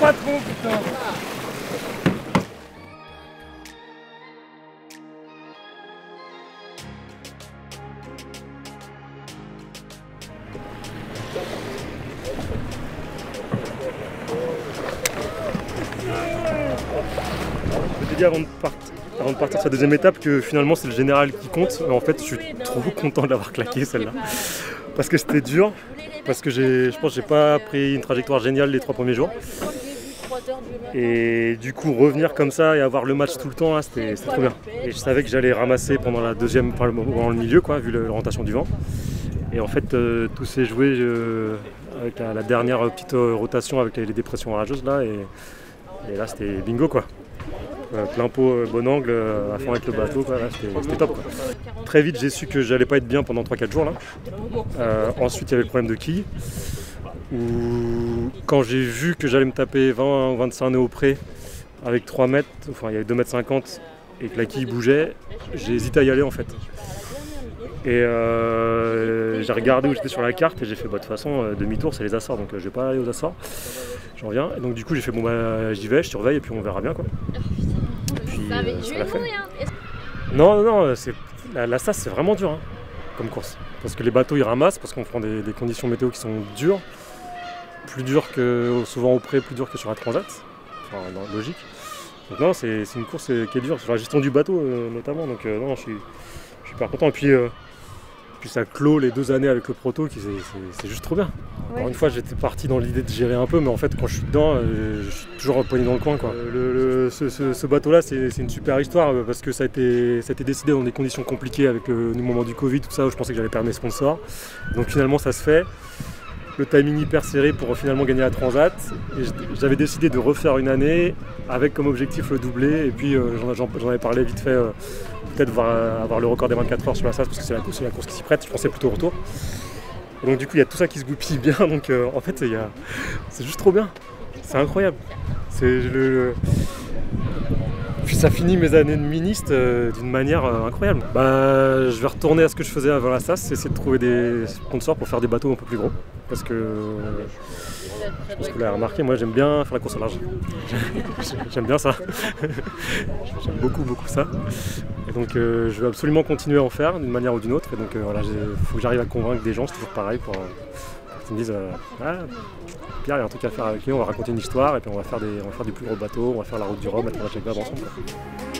patron, putain. Je t'ai dit avant de partir sur la deuxième étape que finalement c'est le général qui compte. Mais en fait, je suis trop content de l'avoir claqué celle-là. Parce que c'était dur. Parce que je pense que j'ai pas pris une trajectoire géniale les 3 premiers jours. Et du coup, revenir comme ça et avoir le match tout le temps, c'était trop bien. Et je savais que j'allais ramasser pendant la deuxième, enfin, dans le milieu, quoi, vu l'orientation du vent. Et en fait, tout s'est joué avec la dernière petite rotation avec les dépressions orageuses là. Et là, c'était bingo, quoi. Plein pot, bon angle, à fond avec le bateau, c'était top, quoi. Très vite j'ai su que j'allais pas être bien pendant 3-4 jours là. Ensuite il y avait le problème de quille, où quand j'ai vu que j'allais me taper 20 ou 25 nœuds au près avec 3 mètres, enfin il y avait 2,50 m et que la quille bougeait, j'ai hésité à y aller en fait. Et j'ai regardé où j'étais sur la carte et j'ai fait bah, de toute façon demi-tour c'est les Açores, donc je vais pas aller aux Açores, j'en viens. Et donc du coup j'ai fait bon bah j'y vais, je surveille et puis on verra bien, quoi. Puis ça l'a fait. Non, la SAS c'est vraiment dur, hein, comme course. Parce que les bateaux ils ramassent, parce qu'on prend des conditions météo qui sont dures. Plus dures que souvent au près, plus dures que sur la transat. Enfin logique. Donc non, c'est une course qui est dure, sur la gestion du bateau notamment. Donc non, je suis super content. Et puis ça clôt les 2 années avec le proto, c'est juste trop bien. Ouais. Encore une fois, j'étais parti dans l'idée de gérer un peu, mais en fait, quand je suis dedans, je suis toujours poigné dans le coin, quoi. Ce bateau-là, c'est une super histoire parce que ça a été décidé dans des conditions compliquées avec le moment du Covid, tout ça, où je pensais que j'allais perdre mes sponsors. Donc finalement, ça se fait. Le timing hyper serré pour finalement gagner la Transat. Et j'avais décidé de refaire une année avec comme objectif le doublé. Et puis j'en avais parlé vite fait, peut-être avoir le record des 24 heures sur la SAS parce que c'est la course qui s'y prête. Je pensais plutôt au retour. Et donc du coup il y a tout ça qui se goupille bien. Donc en fait c'est juste trop bien. C'est incroyable. Puis ça finit mes années de ministre d'une manière incroyable. Bah, je vais retourner à ce que je faisais avant la SAS, c'est essayer de trouver des sponsors pour faire des bateaux un peu plus gros. Parce que je pense que vous l'avez remarqué, moi j'aime bien faire la course au large. J'aime bien ça. J'aime beaucoup ça. Et donc je vais absolument continuer à en faire d'une manière ou d'une autre. Et donc voilà, il faut que j'arrive à convaincre des gens, c'est toujours pareil, pour qu'ils me disent Pierre, il y a un truc à faire avec lui, on va raconter une histoire et puis on va faire du plus gros bateau, on va faire la route du Rhum, on va faire ensemble, quoi.